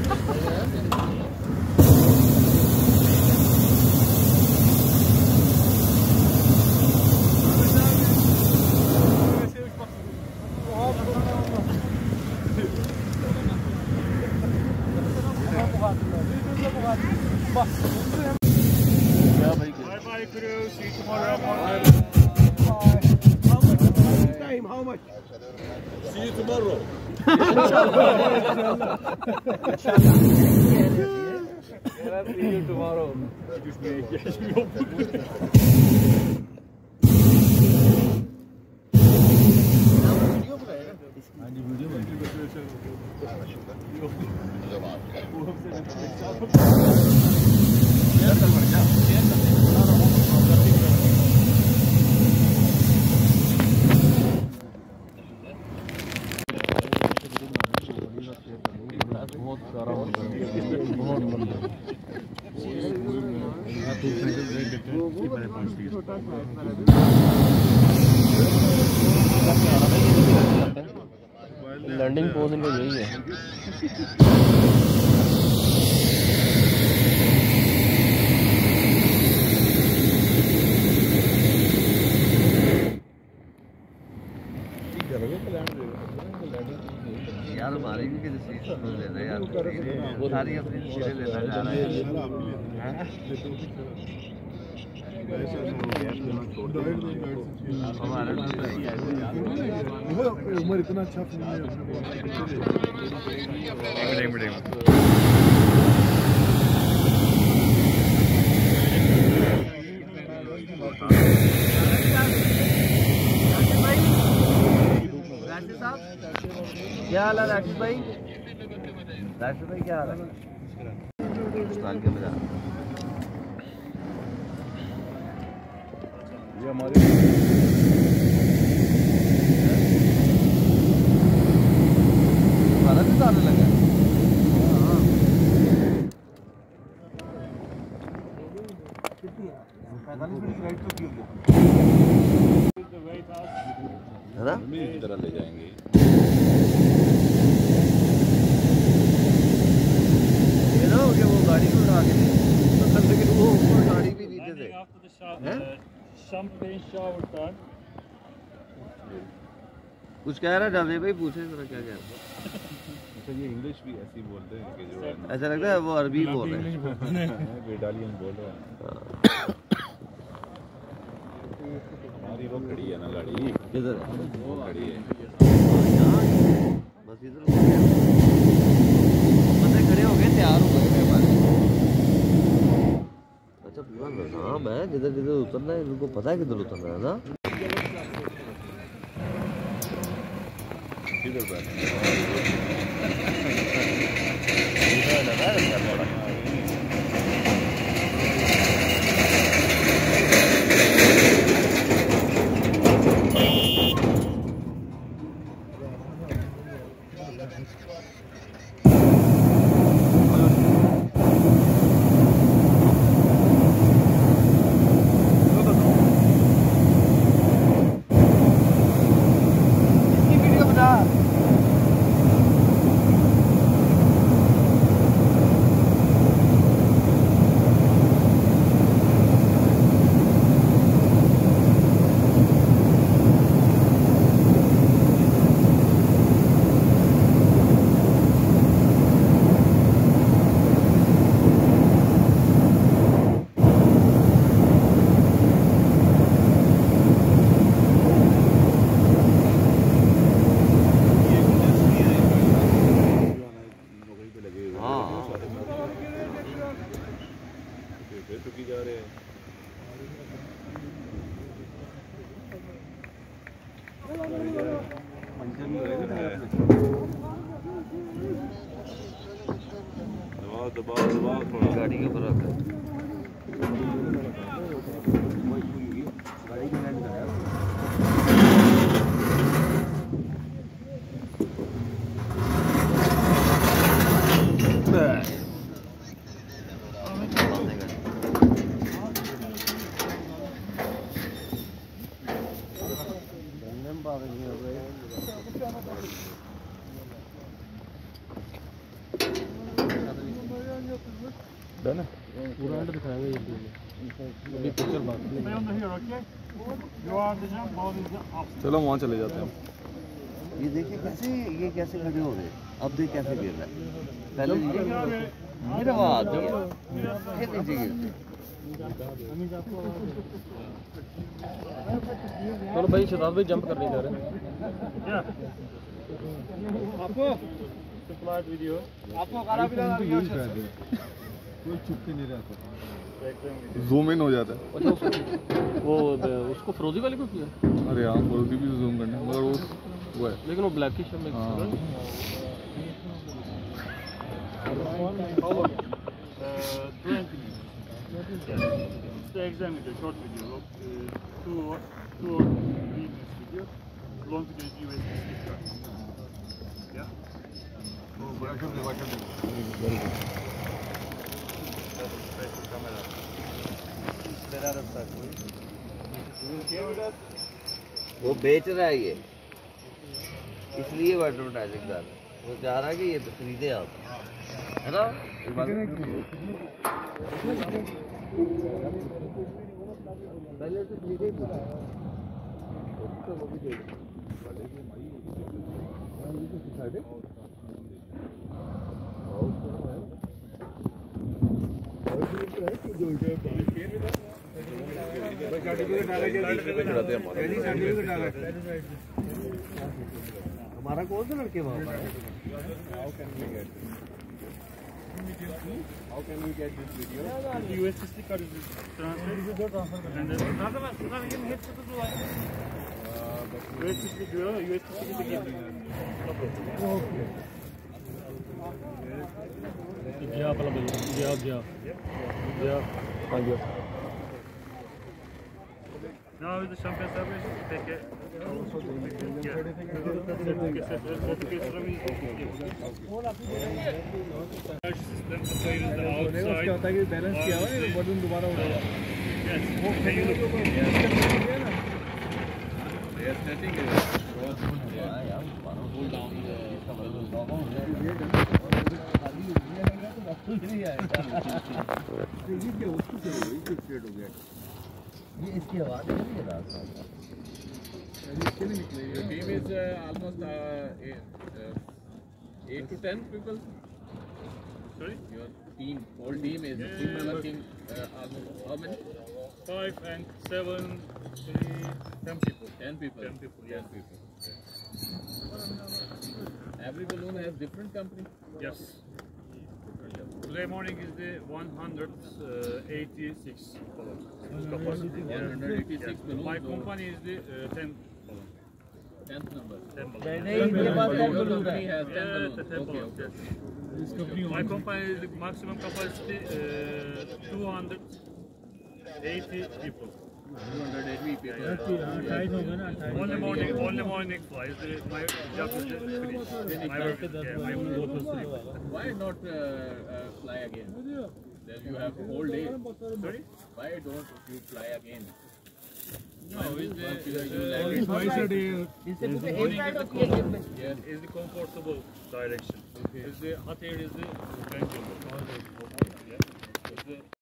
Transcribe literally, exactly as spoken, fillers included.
Bye crew, see you tomorrow morning. How much time? How much? See you tomorrow. See you tomorrow. Landing pose इनका यही है। यार हमारी भी किसी चीज को ले रहे यार, वो सारी अपनी चीजें लेना चाह रहे हैं। हमारे उम्र इतना अच्छा क्या हाल है राकेश भाई? राकेश भाई क्या हाल है? के बजा ये हमारे हमारा भी तो आने लगा। है ना? तरह ले जाएंगे। ये ना हो गया वो गाड़ी को उठा के मतलब, लेकिन वो ऊपर गाड़ी भी नीचे से कुछ कह रहा जावे भाई, पूछे जरा क्या कह रहा है। अच्छा ये इंग्लिश भी ऐसी बोलते हैं कि जो ऐसा लगता है वो अरबी बोल रहे हैं, बेटालियन बोल रहे हैं। हमारी वो खड़ी है ना गाड़ी, किधर वो खड़ी है बस इधर बंदे खड़े हो गए, तैयार हो गए हमारे। अच्छा पूरा निजाम है, जिधर जिधर उतरना है इनको पता है किधर उतरना है ना। किधर बैठना दबाओ दबाओ थोड़ा गाड़ी के ऊपर रख डन है पूरा एंड दिखाएंगे ये अभी पिक्चर बात चलो वहाँ चले जाते हैं हम। ये देखिए कैसे ये कैसे खड़े हो गए अब देख कैसे गिर रहा है पहले ये मेरा बात फिर नीचे गिरते चलो भाई शताब भाई जंप करने जा रहे हैं आपको वीडियो आपको काला भी लगा दिया कोई चुपके नहीं रहता जूम इन हो जाता है। अच्छा वो उसको फ्रोजी वाले को किया अरे हाँ फ्रोजी भी जूम करना है मगर वो वो है लेकिन वो ब्लैकिश है mix exam video, short video, uh, two or two or three minutes video, long video is U S B stick card. Yeah. Oh, welcome, welcome. Very good. That's the special camera. वो बेच रहा है ये इसलिए वो advertising कर रहा है वो चाह रहा है कि ये तो खरीदे आप है ना पहले तो खरीदे ही पूरा वो भी दे हमारा कौन सा लड़के वहाँ पर How can we get this video? The U S B stick card is translated and then U S B stick diyor, U S B stick de geliyor. गया वाला भैया गया गया गया हाँ गया Now with the champagne service, we take it. ये इसकी आवाज़ नहीं है रात में Your team is uh, almost uh, eight, uh, eight to ten people. Sorry? Your team, whole team is Yeah, team member but- team uh, almost how many? Five and seven, three, ten people. Ten people. Ten people, yeah. Ten people. Okay. Every balloon has different company. Yes. Today morning is the one hundred eighty-six capacity. one hundred eighty-six Yeah. balloons. My or company is the uh, ten. tenth number. ten नहीं ये बात Your कौन बोल रहा company है has ten Yeah, balloons. the ten Okay, balloons, okay. yes. My company is the maximum capacity uh, two hundred eighty people. two hundred eighty people. Only morning, only morning flies. The, my job is the finish. My work, yeah, my work is sleep. Why not uh, uh, fly again? Then you have whole day. Sorry? Why don't you fly again? No, it's the, You it's like the, it? इससे कुछ एक morning side is the होती है कि comfort, yeah, is the comfortable direction. Is the hot air is the pendulum. Yeah. Is the